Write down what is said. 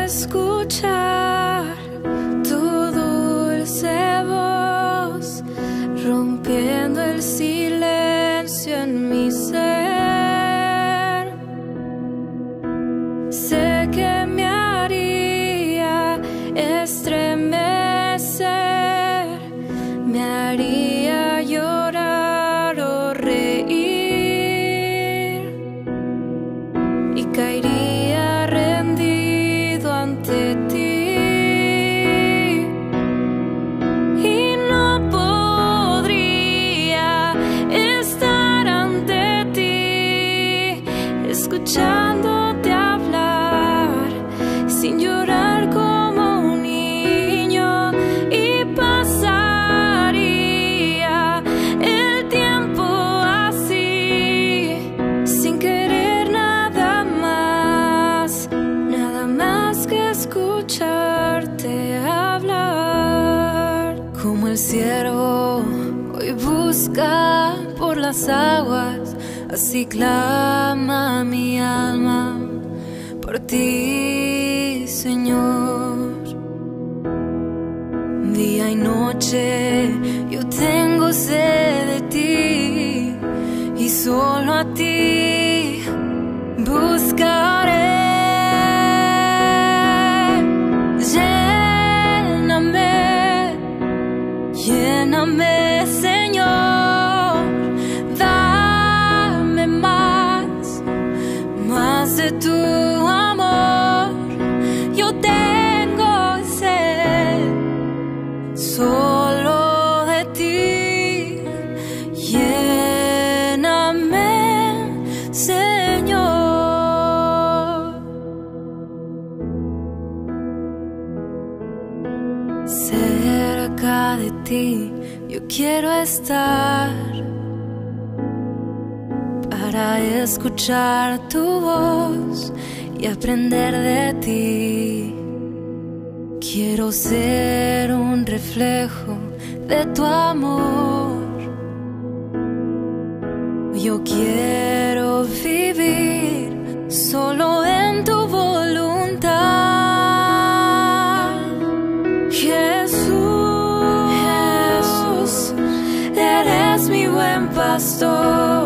escuchar tu dulce voz, rompiendo el silencio en mi ser. Sé que me haría estremecer, me haría llorar o reír, y caería rendido ante ti, y no podría estar ante ti escuchándote hablar sin llorar como un niño, y pasaría el tiempo así sin querer nada más que escucharte hablar. Como el ciervo hoy busca por las aguas, así clama mi alma por ti, Señor. Día y noche yo tengo sed de ti, y solo a ti buscaré. Lléname, Señor, dame más de tu amor. Yo tengo sed solo de ti. Lléname, Señor. Cerca de ti yo quiero estar, para escuchar tu voz y aprender de ti. Quiero ser un reflejo de tu amor. Yo quiero vivir solo en tu voluntad. Jesús, eres mi buen pastor.